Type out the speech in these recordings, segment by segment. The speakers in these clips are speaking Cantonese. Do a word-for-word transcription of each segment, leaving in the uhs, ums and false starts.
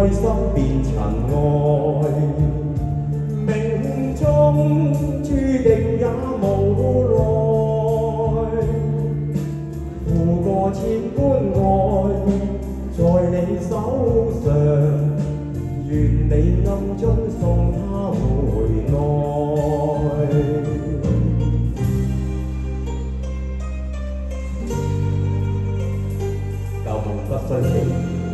愛心變塵埃，命中注定也無奈，付過千般愛在你手上，願你暗中送他回來。舊夢不須記。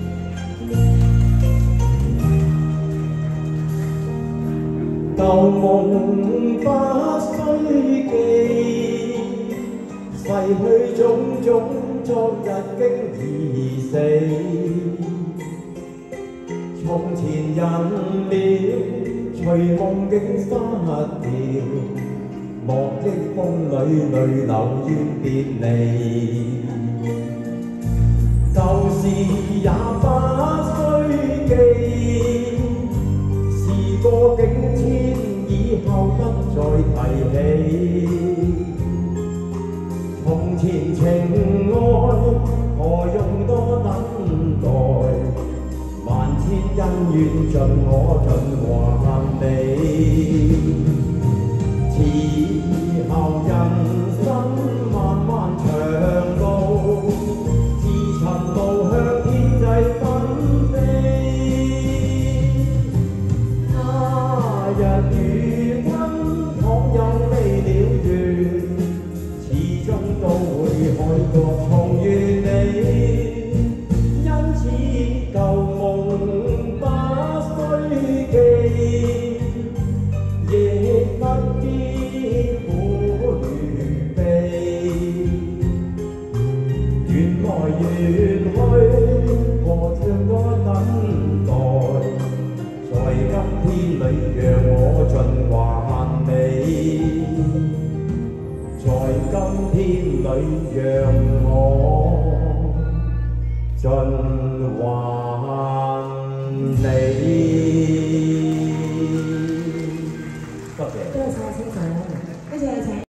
舊夢不須記，逝去種種，昨日經已死。從前人了，隨夢境失掉，莫憶風裏淚流怨別離。舊事也不須記。 過境遷以後不再提起，從前情愛何用多等待？萬千恩怨盡我盡還你。此後人生漫漫長路，自尋路向天際奔飛。 日與他倘有未了緣，始終都會海角重遇你。因此舊夢不須記，亦不必苦與悲。緣來緣去，何嘗多等待？ 在今天裏，讓我盡還你。在今天裏，讓我盡還你。多謝。多謝先生，跟住有請。